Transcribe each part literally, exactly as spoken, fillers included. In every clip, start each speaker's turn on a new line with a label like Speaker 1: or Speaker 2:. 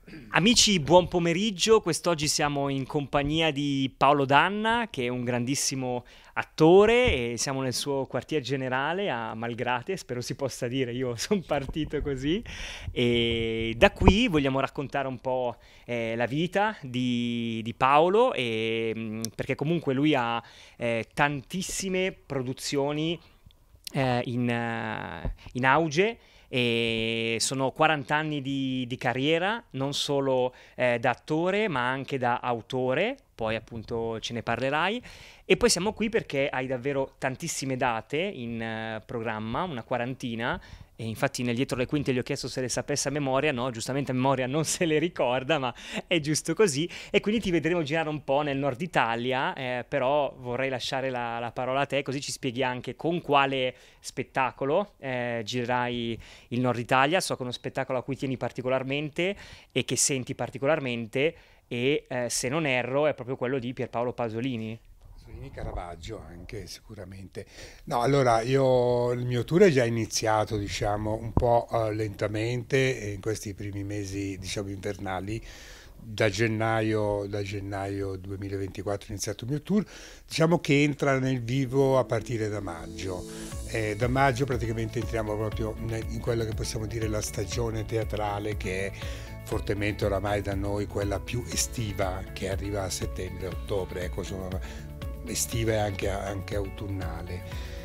Speaker 1: Amici, buon pomeriggio. Quest'oggi siamo in compagnia di Paolo Danna, che è un grandissimo attore, e siamo nel suo quartier generale a Malgrate, spero si possa dire, io sono partito così. E da qui vogliamo raccontare un po' eh, la vita di, di Paolo, e, mh, perché comunque lui ha eh, tantissime produzioni eh, in, eh, in auge, e sono quaranta anni di, di carriera, non solo eh, da attore, ma anche da autore, poi appunto ce ne parlerai. E poi siamo qui perché hai davvero tantissime date in eh, programma, una quarantina, e infatti nel dietro le quinte gli ho chiesto se le sapesse a memoria, no, giustamente a memoria non se le ricorda, ma è giusto così. E quindi ti vedremo girare un po' nel nord Italia, eh, però vorrei lasciare la, la parola a te, così ci spieghi anche con quale spettacolo eh, girerai il Nord Italia. So che è uno spettacolo a cui tieni particolarmente e che senti particolarmente, e eh, se non erro è proprio quello di Pierpaolo Pasolini.
Speaker 2: Pasolini, Caravaggio anche sicuramente. No, allora io il mio tour è già iniziato, diciamo, un po' eh, lentamente eh, in questi primi mesi, diciamo, invernali. Da gennaio, da gennaio duemilaventiquattro è iniziato il mio tour, diciamo che entra nel vivo a partire da maggio. Eh, da maggio praticamente entriamo proprio in quella che possiamo dire la stagione teatrale, che è fortemente oramai da noi quella più estiva, che arriva a settembre-ottobre, ecco, insomma, estiva e anche, anche autunnale.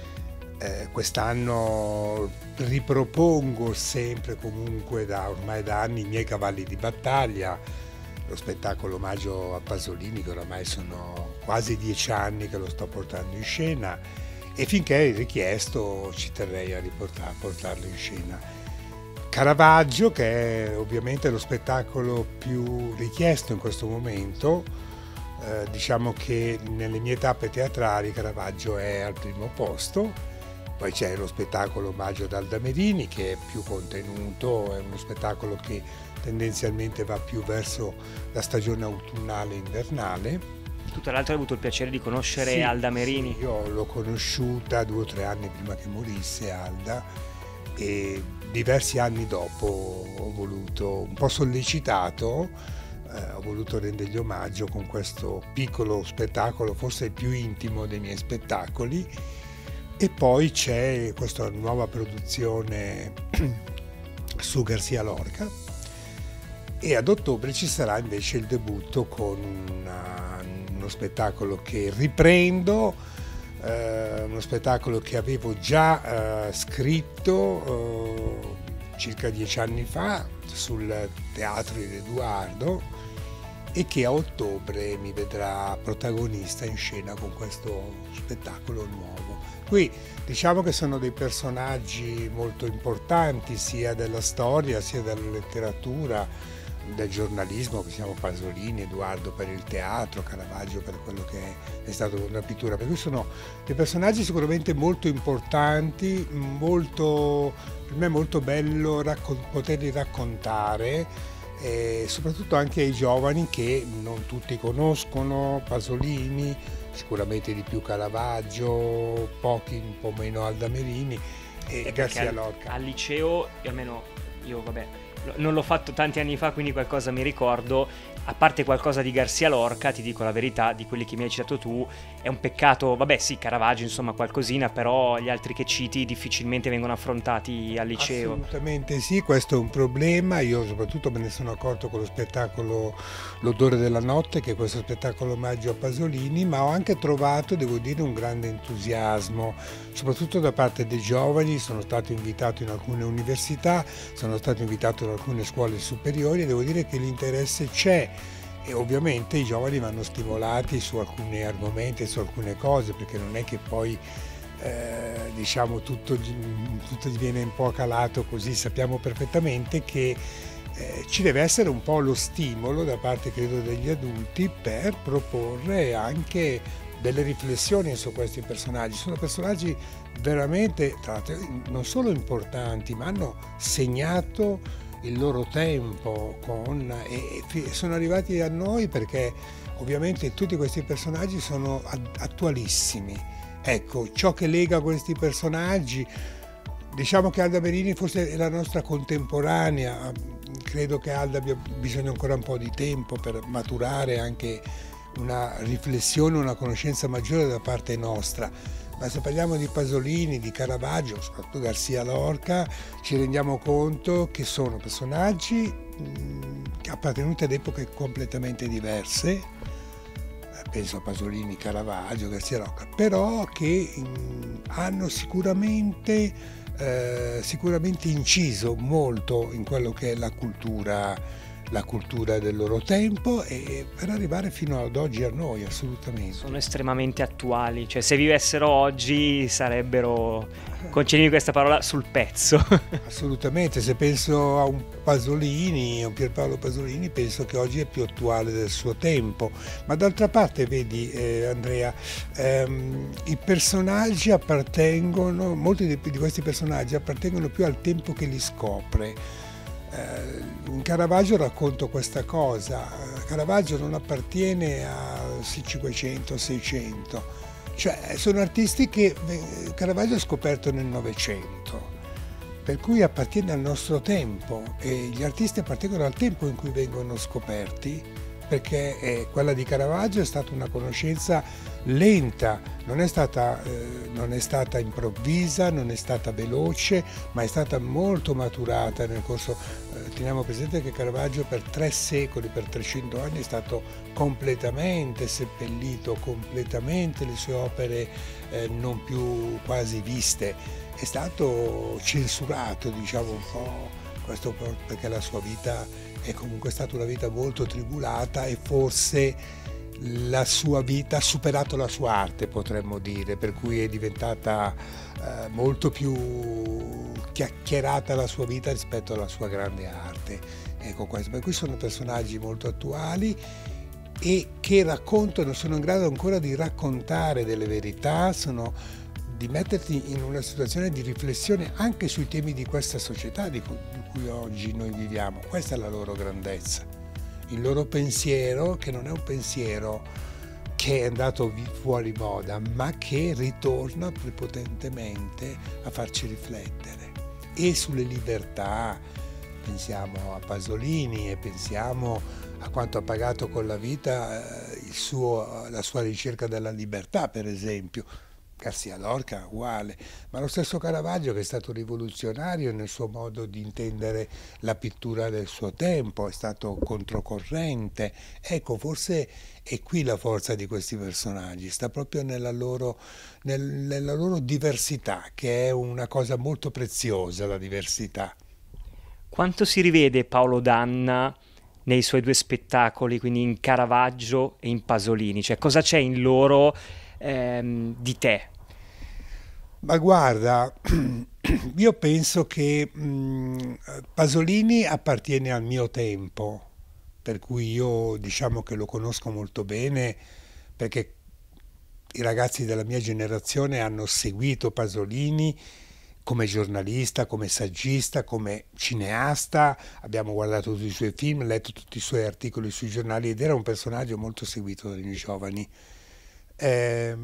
Speaker 2: Eh, quest'anno ripropongo sempre comunque da ormai da anni i miei cavalli di battaglia, lo spettacolo Omaggio a Pasolini, che oramai sono quasi dieci anni che lo sto portando in scena, e finché è richiesto ci terrei a, riportare, a portarlo in scena. Caravaggio, che è ovviamente lo spettacolo più richiesto in questo momento, eh, diciamo che nelle mie tappe teatrali Caravaggio è al primo posto. Poi c'è lo spettacolo Omaggio ad Alda Merini, che è più contenuto, è uno spettacolo che tendenzialmente va più verso la stagione autunnale e invernale.
Speaker 1: Tu tra l'altro hai avuto il piacere di conoscere
Speaker 2: Sì,
Speaker 1: Alda Merini.
Speaker 2: sì, io l'ho conosciuta due o tre anni prima che morisse Alda, e diversi anni dopo ho voluto, un po' sollecitato, eh, ho voluto rendergli omaggio con questo piccolo spettacolo, forse il più intimo dei miei spettacoli. E poi c'è questa nuova produzione su Garcia Lorca, e ad ottobre ci sarà invece il debutto con una, uno spettacolo che riprendo, eh, uno spettacolo che avevo già eh, scritto eh, circa dieci anni fa sul Teatro di Edoardo, e che a ottobre mi vedrà protagonista in scena con questo spettacolo nuovo. Qui diciamo che sono dei personaggi molto importanti sia della storia sia della letteratura, del giornalismo, che siamo Pasolini, Edoardo per il teatro, Caravaggio per quello che è stato la pittura, per cui sono dei personaggi sicuramente molto importanti, molto, per me è molto bello raccon- poterli raccontare, e soprattutto anche ai giovani che non tutti conoscono Pasolini, sicuramente di più Caravaggio, pochi un po' meno Alda Merini e
Speaker 1: Eh, perché
Speaker 2: Garcia
Speaker 1: al,
Speaker 2: Lorca.
Speaker 1: al liceo, io almeno io vabbè, lo- non l'ho fatto tanti anni fa, quindi qualcosa mi ricordo. A parte qualcosa di Garcia Lorca, ti dico la verità, di quelli che mi hai citato tu, è un peccato, vabbè sì, Caravaggio insomma qualcosina, però gli altri che citi difficilmente vengono affrontati al liceo.
Speaker 2: Assolutamente sì, questo è un problema. Io soprattutto me ne sono accorto con lo spettacolo L'odore della notte, che è questo spettacolo omaggio a Pasolini, ma ho anche trovato, devo dire, un grande entusiasmo, soprattutto da parte dei giovani. Sono stato invitato in alcune università, sono stato invitato in alcune scuole superiori, e devo dire che l'interesse c'è. E ovviamente i giovani vanno stimolati su alcuni argomenti, su alcune cose, perché non è che poi eh, diciamo tutto, tutto viene un po' calato così. Sappiamo perfettamente che eh, ci deve essere un po' lo stimolo da parte, credo, degli adulti per proporre anche delle riflessioni su questi personaggi. Sono personaggi veramente, tra l'altro, non solo importanti, ma hanno segnato il loro tempo con, e, e sono arrivati a noi perché ovviamente tutti questi personaggi sono attualissimi. Ecco, ciò che lega questi personaggi, diciamo che Alda Merini forse è la nostra contemporanea, credo che Alda abbia bisogno ancora un po' di tempo per maturare anche una riflessione, una conoscenza maggiore da parte nostra. Ma se parliamo di Pasolini, di Caravaggio, soprattutto Garcia Lorca, ci rendiamo conto che sono personaggi mh, appartenuti ad epoche completamente diverse, penso a Pasolini, Caravaggio, Garcia Lorca, però che mh, hanno sicuramente, eh, sicuramente inciso molto in quello che è la cultura la cultura del loro tempo e per arrivare fino ad oggi a noi, assolutamente.
Speaker 1: Sono estremamente attuali, cioè se vivessero oggi sarebbero, concedimi questa parola, sul pezzo.
Speaker 2: Assolutamente, se penso a un Pasolini, a un Pierpaolo Pasolini, penso che oggi è più attuale del suo tempo, ma d'altra parte vedi eh, Andrea, ehm, i personaggi appartengono, molti di, di questi personaggi appartengono più al tempo che li scopre. In Caravaggio racconto questa cosa, Caravaggio non appartiene al cinquecento seicento, cioè sono artisti che Caravaggio ha scoperto nel Novecento, per cui appartiene al nostro tempo e gli artisti appartengono al tempo in cui vengono scoperti, perché eh, quella di Caravaggio è stata una conoscenza lenta, non è stata, eh, non è stata improvvisa, non è stata veloce, ma è stata molto maturata nel corso. Eh, teniamo presente che Caravaggio per tre secoli, per trecento anni è stato completamente seppellito, completamente le sue opere eh, non più quasi viste, è stato censurato, diciamo un po', questo perché la sua vita è comunque stata una vita molto tribulata e forse la sua vita ha superato la sua arte, potremmo dire, per cui è diventata eh, molto più chiacchierata la sua vita rispetto alla sua grande arte. Ecco, questo. Per cui sono personaggi molto attuali e che raccontano, sono in grado ancora di raccontare delle verità, sono di metterti in una situazione di riflessione anche sui temi di questa società di cui, di cui oggi noi viviamo. Questa è la loro grandezza, il loro pensiero, che non è un pensiero che è andato fuori moda, ma che ritorna prepotentemente a farci riflettere e sulle libertà. Pensiamo a Pasolini e pensiamo a quanto ha pagato con la vita eh, il suo, la sua ricerca della libertà, per esempio. Garcia Lorca uguale, ma lo stesso Caravaggio, che è stato rivoluzionario nel suo modo di intendere la pittura del suo tempo, è stato controcorrente. Ecco, forse è qui la forza di questi personaggi, sta proprio nella loro, nel, nella loro diversità, che è una cosa molto preziosa, la diversità.
Speaker 1: Quanto si rivede Paolo Danna nei suoi due spettacoli, quindi in Caravaggio e in Pasolini? Cioè, cosa c'è in loro ehm, di te?
Speaker 2: Ma guarda, io penso che mh, Pasolini appartiene al mio tempo, per cui io diciamo che lo conosco molto bene, perché i ragazzi della mia generazione hanno seguito Pasolini come giornalista, come saggista, come cineasta, abbiamo guardato tutti i suoi film, letto tutti i suoi articoli sui giornali ed era un personaggio molto seguito dai giovani. Eh,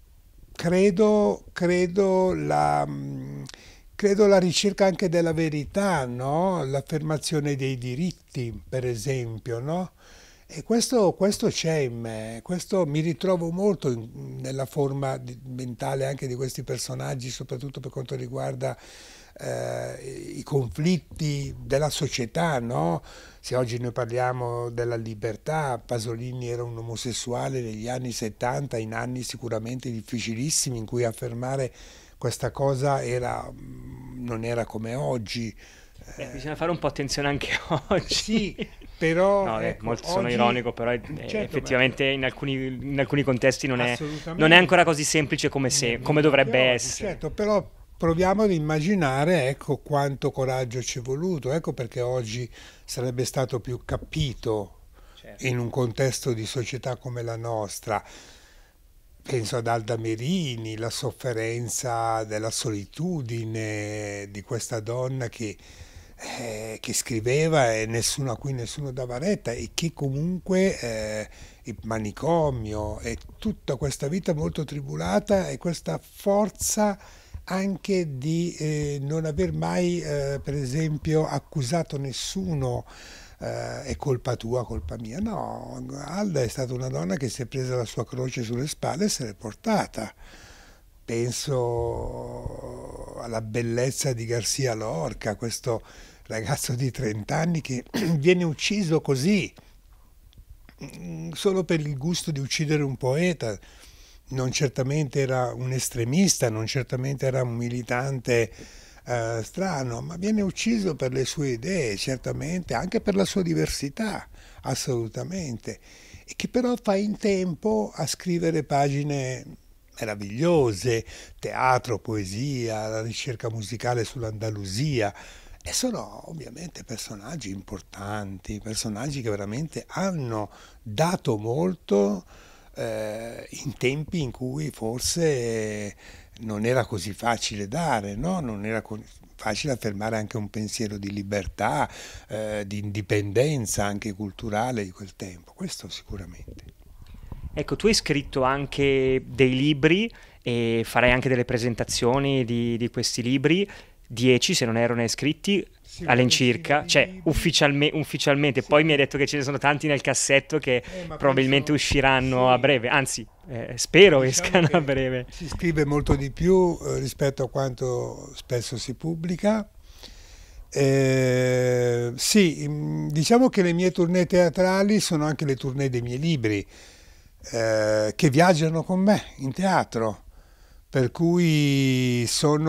Speaker 2: credo, credo, la, credo la ricerca anche della verità, no? L'affermazione dei diritti, per esempio, no? E questo, questo c'è in me, questo mi ritrovo molto in, nella forma di, mentale anche di questi personaggi, soprattutto per quanto riguarda eh, i conflitti della società, no? Se oggi noi parliamo della libertà, Pasolini era un omosessuale negli anni settanta, in anni sicuramente difficilissimi in cui affermare questa cosa era, non era come oggi.
Speaker 1: Beh, bisogna fare un po' attenzione anche oggi.
Speaker 2: Sì, però
Speaker 1: no,
Speaker 2: ecco,
Speaker 1: molto sono
Speaker 2: oggi,
Speaker 1: ironico, però è,
Speaker 2: certo,
Speaker 1: effettivamente
Speaker 2: ma,
Speaker 1: in, alcuni, in alcuni contesti non è, non è ancora così semplice come, se, come dovrebbe
Speaker 2: oggi,
Speaker 1: essere.
Speaker 2: certo, però proviamo ad immaginare, ecco, quanto coraggio ci è voluto, ecco perché oggi sarebbe stato più capito, certo, in un contesto di società come la nostra. Penso ad Alda Merini, la sofferenza della solitudine di questa donna che, eh, che scriveva e nessuno, a cui nessuno dava retta e che comunque eh, il manicomio e tutta questa vita molto tribulata e questa forza anche di eh, non aver mai, eh, per esempio, accusato nessuno, eh, è colpa tua, colpa mia. No, Alda è stata una donna che si è presa la sua croce sulle spalle e se l'è portata. Penso alla bellezza di Garcia Lorca, questo ragazzo di trenta anni che viene ucciso così, solo per il gusto di uccidere un poeta. Non certamente era un estremista, non certamente era un militante eh, strano, ma viene ucciso per le sue idee, certamente, anche per la sua diversità, assolutamente, e che però fa in tempo a scrivere pagine meravigliose, teatro, poesia, la ricerca musicale sull'Andalusia. E sono ovviamente personaggi importanti, personaggi che veramente hanno dato molto eh, in tempi in cui forse non era così facile dare, no? Non era co- facile affermare anche un pensiero di libertà, eh, di indipendenza anche culturale di quel tempo, questo sicuramente.
Speaker 1: Ecco, tu hai scritto anche dei libri e farai anche delle presentazioni di, di questi libri, dieci se non erano iscritti
Speaker 2: Sì,
Speaker 1: all'incirca, cioè
Speaker 2: libri.
Speaker 1: ufficialme- ufficialmente,
Speaker 2: Sì.
Speaker 1: poi mi hai detto che ce ne sono tanti nel cassetto che
Speaker 2: Eh, ma
Speaker 1: probabilmente
Speaker 2: penso-
Speaker 1: usciranno
Speaker 2: sì.
Speaker 1: a breve, anzi eh, spero
Speaker 2: Diciamo
Speaker 1: escano
Speaker 2: che
Speaker 1: a breve.
Speaker 2: si scrive molto di più eh, rispetto a quanto spesso si pubblica. Eh, sì, mm, diciamo che le mie tournée teatrali sono anche le tournée dei miei libri, eh, che viaggiano con me in teatro, per cui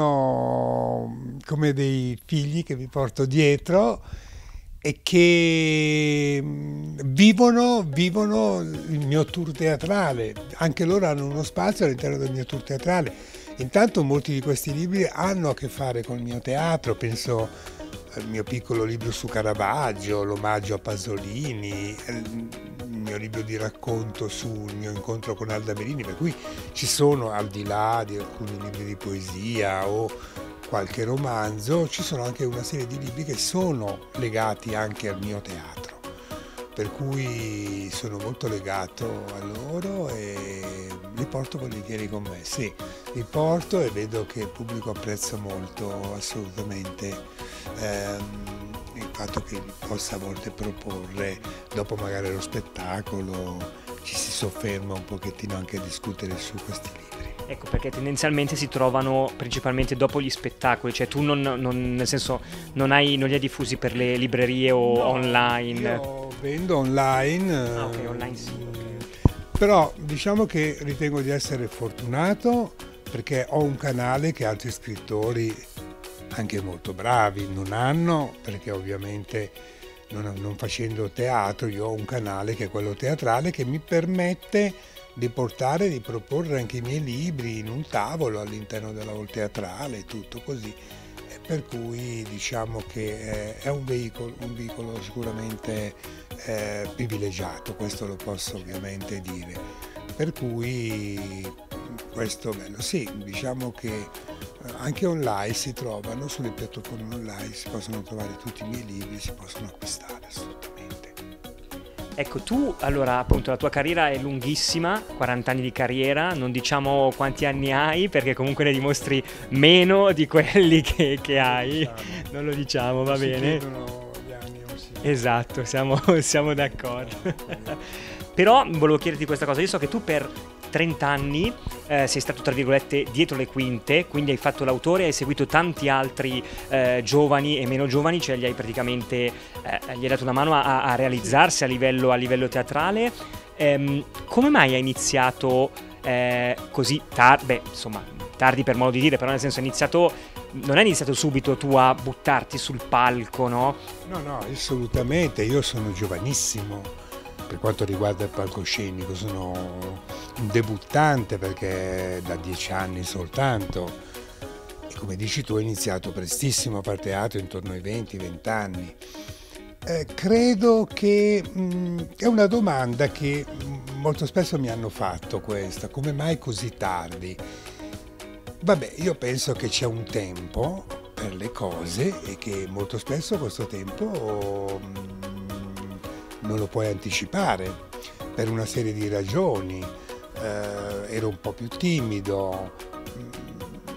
Speaker 2: sono come dei figli che mi porto dietro e che mm, vivono, vivono il mio tour teatrale. Anche loro hanno uno spazio all'interno del mio tour teatrale. Intanto molti di questi libri hanno a che fare con il mio teatro, penso al mio piccolo libro su Caravaggio, l'omaggio a Pasolini, il mio libro di racconto sul mio incontro con Alda Merini, per cui ci sono, al di là di alcuni libri di poesia o qualche romanzo, ci sono anche una serie di libri che sono legati anche al mio teatro, per cui sono molto legato a loro e li porto volentieri con me. Sì, li porto e vedo che il pubblico apprezza molto, assolutamente, ehm, il fatto che li possa a volte proporre, dopo magari lo spettacolo, ci si sofferma un pochettino anche a discutere su questi libri.
Speaker 1: Ecco, perché tendenzialmente si trovano principalmente dopo gli spettacoli, cioè tu non, non- nel senso non hai, non li hai diffusi per le librerie o
Speaker 2: No,
Speaker 1: online.
Speaker 2: Io vendo online.
Speaker 1: Ah, ok,
Speaker 2: eh,
Speaker 1: online sì, ok.
Speaker 2: Però diciamo che ritengo di essere fortunato perché ho un canale che altri scrittori, anche molto bravi, non hanno, perché ovviamente non, non facendo teatro io ho un canale che è quello teatrale che mi permette di portare, di proporre anche i miei libri in un tavolo all'interno della hall teatrale, tutto così. E per cui diciamo che eh, è un veicolo, un veicolo sicuramente eh, privilegiato, questo lo posso ovviamente dire. Per cui questo è bello. Sì, diciamo che eh, anche online si trovano, sulle piattaforme online si possono trovare tutti i miei libri, si possono acquistare assolutamente.
Speaker 1: Ecco, tu allora appunto la tua carriera è lunghissima, quaranta anni di carriera, non diciamo quanti anni hai perché comunque ne dimostri meno di quelli che, che hai, non lo diciamo, va
Speaker 2: Si
Speaker 1: bene?
Speaker 2: chiedono gli anni, o sì.
Speaker 1: Esatto, siamo, siamo d'accordo. Però volevo chiederti questa cosa, io so che tu per trenta anni eh, sei stato tra virgolette dietro le quinte, quindi hai fatto l'autore, hai seguito tanti altri eh, giovani e meno giovani, cioè gli hai praticamente eh, gli hai dato una mano a, a realizzarsi a livello, a livello teatrale. Ehm, come mai hai iniziato eh, così tardi? Beh, insomma, tardi per modo di dire, però nel senso hai iniziato, non hai iniziato subito tu a buttarti sul palco, no?
Speaker 2: No, no, assolutamente, io sono giovanissimo per quanto riguarda il palcoscenico, sono un debuttante perché da dieci anni soltanto e come dici tu ho iniziato prestissimo a fare teatro intorno ai venti venti anni. Eh, credo che mh, è una domanda che mh, molto spesso mi hanno fatto questa, come mai così tardi? Vabbè, io penso che c'è un tempo per le cose e che molto spesso questo tempo mh, non lo puoi anticipare per una serie di ragioni. Eh, ero un po' più timido, mh,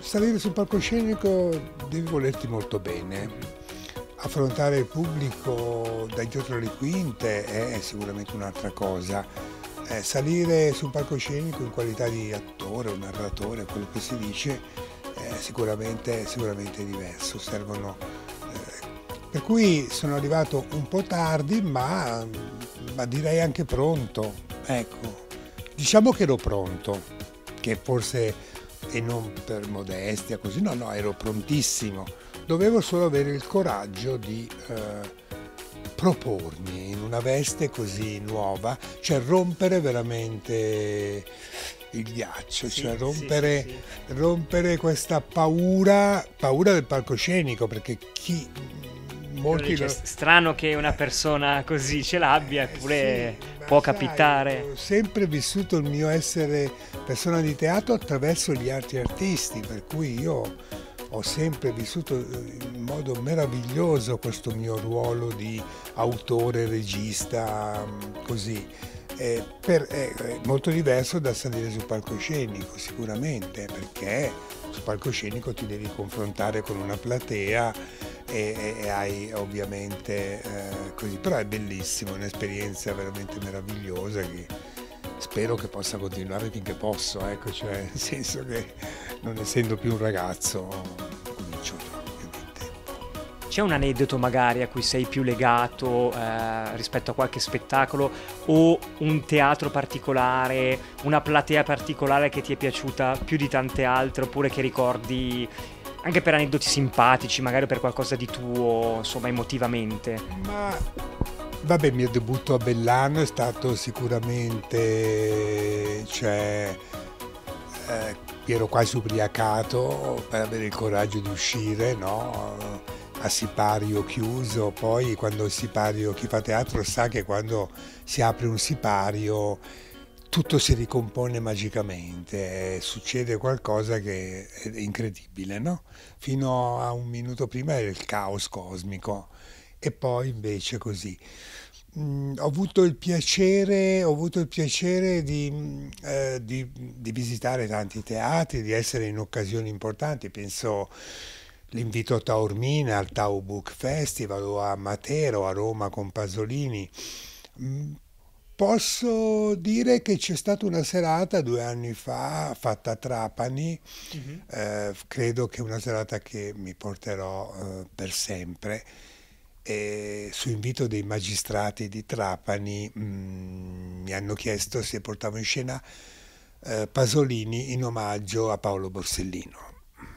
Speaker 2: salire sul palcoscenico devi volerti molto bene.
Speaker 1: Mhm.
Speaker 2: Affrontare il pubblico dai dietro le quinte è sicuramente un'altra cosa. Eh, salire sul palcoscenico in qualità di attore o narratore, quello che si dice, è sicuramente, sicuramente diverso. Servono, eh, per cui sono arrivato un po' tardi, ma, ma direi anche pronto. Ecco, diciamo che ero pronto, che forse, e non per modestia, così, no, no, ero prontissimo. Dovevo solo avere il coraggio di eh, propormi in una veste così nuova, cioè rompere veramente il ghiaccio,
Speaker 1: Sì,
Speaker 2: cioè
Speaker 1: sì,
Speaker 2: rompere,
Speaker 1: sì, sì.
Speaker 2: rompere questa paura, paura del palcoscenico, perché chi,
Speaker 1: Uno
Speaker 2: molti
Speaker 1: dice,
Speaker 2: lo,
Speaker 1: "S- strano che una
Speaker 2: eh,
Speaker 1: persona così ce l'abbia,
Speaker 2: eh, sì,
Speaker 1: eppure
Speaker 2: ma
Speaker 1: può
Speaker 2: sai,
Speaker 1: capitare."
Speaker 2: ho sempre vissuto il mio essere persona di teatro attraverso gli altri artisti, per cui io ho sempre vissuto in modo meraviglioso questo mio ruolo di autore, regista, così. Eh, per, è, è molto diverso da salire sul palcoscenico, sicuramente, perché sul palcoscenico ti devi confrontare con una platea e, e hai ovviamente eh, così, però è bellissimo, è un'esperienza veramente meravigliosa che spero che possa continuare finché posso, ecco, cioè nel senso che non essendo più un ragazzo comincio ovviamente.
Speaker 1: C'è un aneddoto magari a cui sei più legato eh, rispetto a qualche spettacolo o un teatro particolare, una platea particolare che ti è piaciuta più di tante altre oppure che ricordi anche per aneddoti simpatici, magari per qualcosa di tuo, insomma, emotivamente?
Speaker 2: Ma vabbè, il mio debutto a Bellano è stato sicuramente, cioè, eh, ero quasi ubriacato per avere il coraggio di uscire, no? A sipario chiuso, poi quando il sipario, chi fa teatro sa che quando si apre un sipario tutto si ricompone magicamente, eh, succede qualcosa che è incredibile, no? Fino a un minuto prima era il caos cosmico e poi invece così. Mm, ho avuto il piacere, ho avuto il piacere di, mm, eh, di- di visitare tanti teatri, di essere in occasioni importanti. Penso l'invito a Taormina, al Tau Book Festival o a Matera o a Roma con Pasolini. Mm, Posso dire che c'è stata una serata due anni fa fatta a Trapani,
Speaker 1: Mhm.
Speaker 2: eh, credo che è una serata che mi porterò eh, per sempre e su invito dei magistrati di Trapani mh, mi hanno chiesto se portavo in scena eh, Pasolini in omaggio a Paolo Borsellino.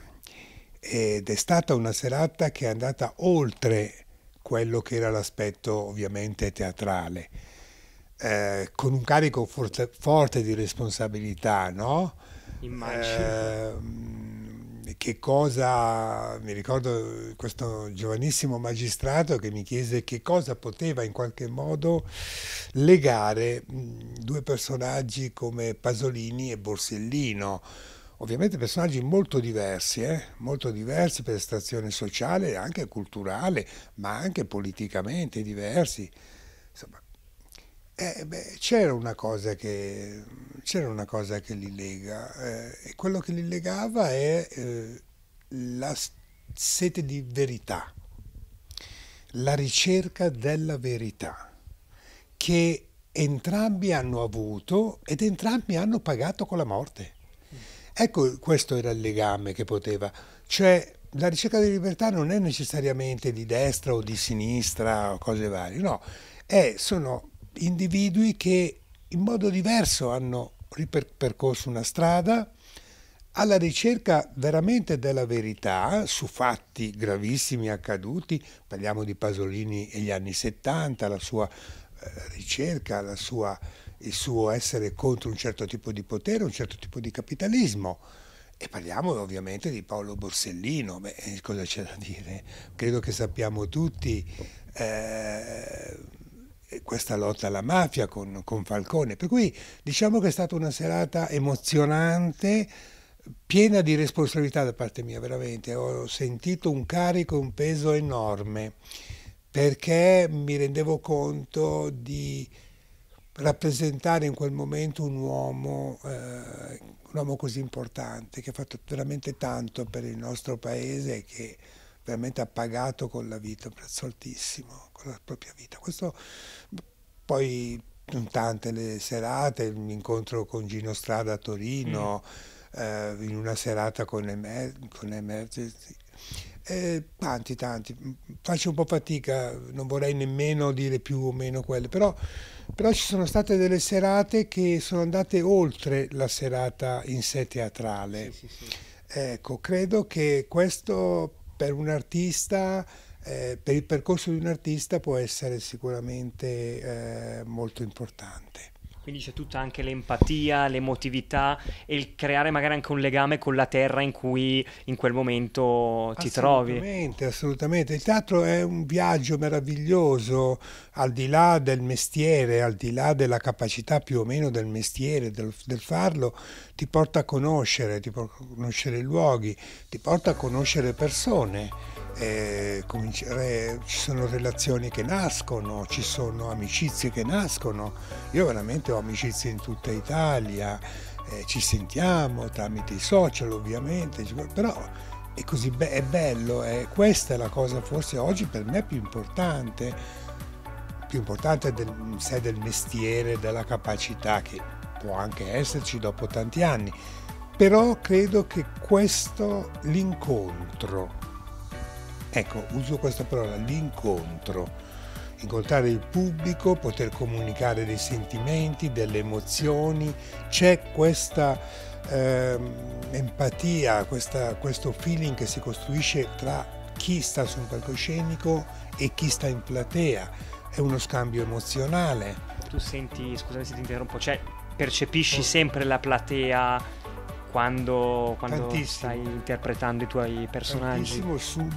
Speaker 2: Ed è stata una serata che è andata oltre quello che era l'aspetto ovviamente teatrale, eh, con un carico forte, forte di responsabilità, no?
Speaker 1: Immagino.
Speaker 2: Eh, che cosa, mi ricordo questo giovanissimo magistrato che mi chiese che cosa poteva in qualche modo legare mh, due personaggi come Pasolini e Borsellino. Ovviamente personaggi molto diversi, eh? Molto diversi per estrazione sociale e anche culturale, ma anche politicamente diversi. Insomma, eh, beh, c'era una cosa che, c'era una cosa che li lega, eh, e quello che li legava è eh, la s- sete di verità, la ricerca della verità, che entrambi hanno avuto ed entrambi hanno pagato con la morte. Ecco, questo era il legame che poteva, cioè la ricerca di libertà non è necessariamente di destra o di sinistra o cose varie, no, è, sono individui che in modo diverso hanno ripercorso una strada alla ricerca veramente della verità su fatti gravissimi accaduti, parliamo di Pasolini e gli anni settanta, la sua eh, ricerca, la sua, il suo essere contro un certo tipo di potere, un certo tipo di capitalismo. E parliamo ovviamente di Paolo Borsellino, beh, cosa c'è da dire? Credo che sappiamo tutti eh, questa lotta alla mafia con, con Falcone, per cui diciamo che è stata una serata emozionante, piena di responsabilità da parte mia, veramente. Ho sentito un carico, un peso enorme, perché mi rendevo conto di rappresentare in quel momento un uomo eh, un uomo così importante, che ha fatto veramente tanto per il nostro paese e che veramente ha pagato con la vita, un prezzo altissimo, con la propria vita. Questo poi sono tante le serate, l'incontro con Gino Strada a Torino, mm. eh, in una serata con, Emer con Emergency. Eh, tanti, tanti. Faccio un po' fatica, non vorrei nemmeno dire più o meno quelle, però, però ci sono state delle serate che sono andate oltre la serata in sé teatrale. Sì, sì, sì. Ecco, credo che questo per un artista, eh, per il percorso di un artista può essere sicuramente eh, molto importante.
Speaker 1: Quindi c'è tutta anche l'empatia, l'emotività e il creare magari anche un legame con la terra in cui in quel momento ti trovi.
Speaker 2: Assolutamente, assolutamente. Il teatro è un viaggio meraviglioso, al di là del mestiere, al di là della capacità più o meno del mestiere, del, del farlo, ti porta a conoscere, ti porta a conoscere i luoghi, ti porta a conoscere persone. Eh, cominciare, ci sono relazioni che nascono, ci sono amicizie che nascono. Io veramente ho amicizie in tutta Italia, eh, ci sentiamo tramite i social ovviamente, però è così be è bello, eh. Questa è la cosa forse oggi per me più importante, più importante del, in sé del mestiere, della capacità che può anche esserci dopo tanti anni, però credo che questo, l'incontro, ecco, uso questa parola, l'incontro, incontrare il pubblico, poter comunicare dei sentimenti, delle emozioni, c'è questa eh, empatia, questa, questo feeling che si costruisce tra chi sta su un palcoscenico e chi sta in platea, è uno scambio emozionale.
Speaker 1: Tu senti, scusami se ti interrompo, cioè percepisci oh. sempre la platea quando, quando stai interpretando i tuoi personaggi?
Speaker 2: Tantissimo,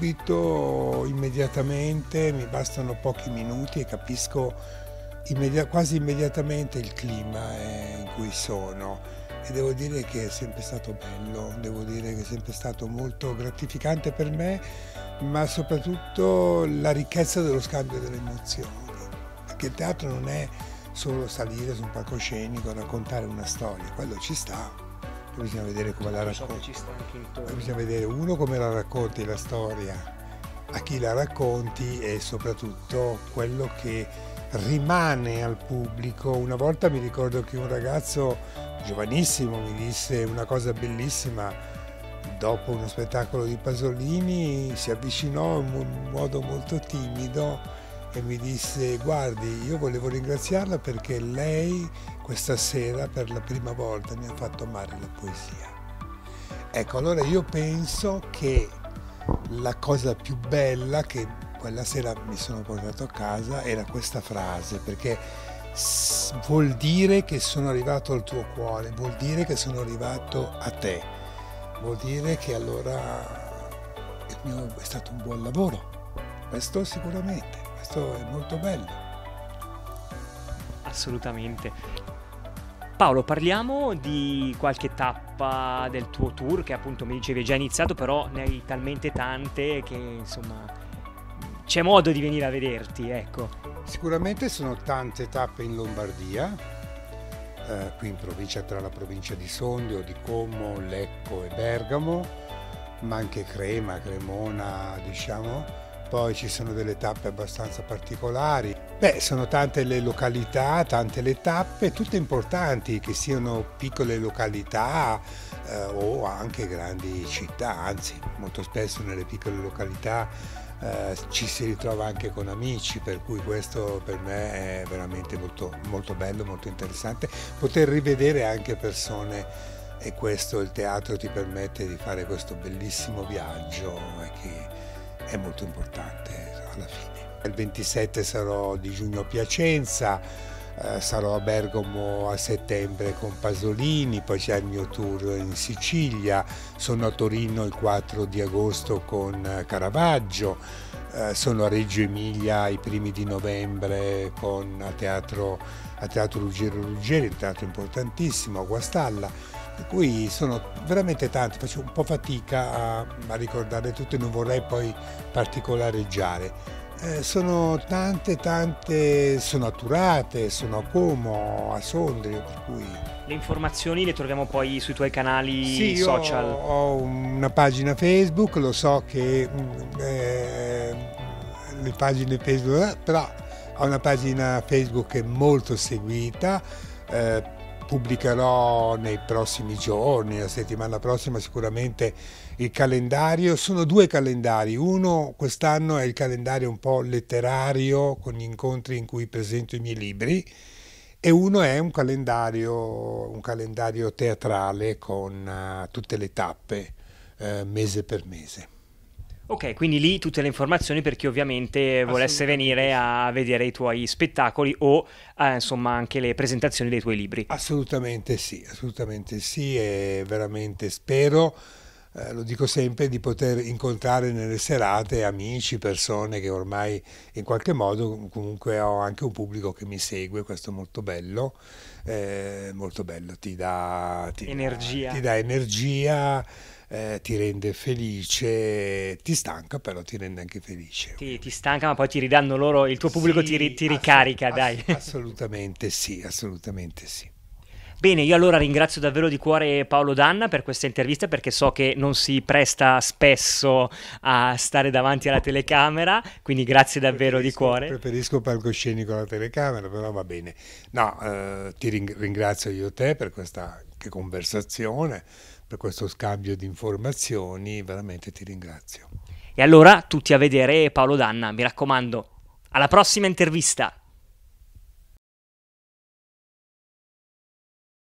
Speaker 2: subito, immediatamente, mi bastano pochi minuti e capisco immedi- quasi immediatamente il clima eh, in cui sono, e devo dire che è sempre stato bello, devo dire che è sempre stato molto gratificante per me, ma soprattutto la ricchezza dello scambio delle emozioni, perché il teatro non è solo salire su un palcoscenico a raccontare una storia, quello ci sta. Bisogna vedere come la racconti, bisogna vedere uno come la racconti la storia, a chi la racconti e soprattutto quello che rimane al pubblico. Una volta mi ricordo che un ragazzo giovanissimo mi disse una cosa bellissima, dopo uno spettacolo di Pasolini si avvicinò in un modo molto timido e mi disse: guardi, io volevo ringraziarla perché lei questa sera per la prima volta mi ha fatto amare la poesia. Ecco, allora io penso che la cosa più bella che quella sera mi sono portato a casa era questa frase, perché vuol dire che sono arrivato al tuo cuore, vuol dire che sono arrivato a te, vuol dire che allora il mio è stato un buon lavoro, questo sicuramente. Questo è molto bello.
Speaker 1: Assolutamente. Paolo, parliamo di qualche tappa del tuo tour che appunto mi dicevi è già iniziato, però ne hai talmente tante che insomma c'è modo di venire a vederti, ecco.
Speaker 2: Sicuramente sono tante tappe in Lombardia, eh, qui in provincia, tra la provincia di Sondrio, di Como, Lecco e Bergamo, ma anche Crema, Cremona, diciamo. Poi ci sono delle tappe abbastanza particolari. Beh, sono tante le località, tante le tappe, tutte importanti, che siano piccole località eh, o anche grandi città, anzi molto spesso nelle piccole località eh, ci si ritrova anche con amici, per cui questo per me è veramente molto, molto bello, molto interessante, poter rivedere anche persone, e questo il teatro ti permette di fare questo bellissimo viaggio e che è molto importante alla fine. Il ventisette sarò di giugno a Piacenza, eh, sarò a Bergamo a settembre con Pasolini, poi c'è il mio tour in Sicilia, sono a Torino il quattro di agosto con Caravaggio, eh, sono a Reggio Emilia i primi di novembre con a Teatro, a teatro Ruggero Ruggeri, un teatro importantissimo, a Guastalla. Per cui sono veramente tanti, faccio un po' fatica a, a ricordare tutte, non vorrei poi particolareggiare. Eh, sono tante, tante, sono a Turate, sono a Como, a Sondrio, per cui...
Speaker 1: Le informazioni le troviamo poi sui tuoi canali
Speaker 2: Sì, io
Speaker 1: social?
Speaker 2: ho una pagina Facebook, lo so che eh, le pagine Facebook, però ho una pagina Facebook che è molto seguita, eh, pubblicherò nei prossimi giorni, la settimana prossima sicuramente il calendario. Sono due calendari, uno quest'anno è il calendario un po' letterario con gli incontri in cui presento i miei libri, e uno è un calendario, un calendario teatrale con uh, tutte le tappe, uh, mese per mese.
Speaker 1: Ok, quindi lì tutte le informazioni per chi ovviamente volesse venire a vedere i tuoi spettacoli o eh, insomma anche le presentazioni dei tuoi libri.
Speaker 2: Assolutamente sì, assolutamente sì, e veramente spero, eh, lo dico sempre, di poter incontrare nelle serate amici, persone che ormai in qualche modo, comunque ho anche un pubblico che mi segue, questo è molto bello, eh, molto bello, ti dà, ti
Speaker 1: Energia.
Speaker 2: dà, ti dà energia, eh, ti rende felice, ti stanca però ti rende anche felice.
Speaker 1: Ti, ti stanca, ma poi ti ridanno loro, il tuo pubblico
Speaker 2: Sì,
Speaker 1: ti, ri- ti
Speaker 2: ass-
Speaker 1: ricarica,
Speaker 2: ass-
Speaker 1: dai.
Speaker 2: assolutamente sì, assolutamente sì.
Speaker 1: Bene, io allora ringrazio davvero di cuore Paolo Danna per questa intervista, perché so che non si presta spesso a stare davanti alla telecamera, quindi grazie davvero di
Speaker 2: Preferisco,
Speaker 1: cuore.
Speaker 2: preferisco palcoscenico alla telecamera, però va bene. No, eh, ti ring- ringrazio io te per questa che conversazione, per questo scambio di informazioni, veramente ti ringrazio.
Speaker 1: E allora tutti a vedere Paolo Danna, mi raccomando. Alla prossima intervista!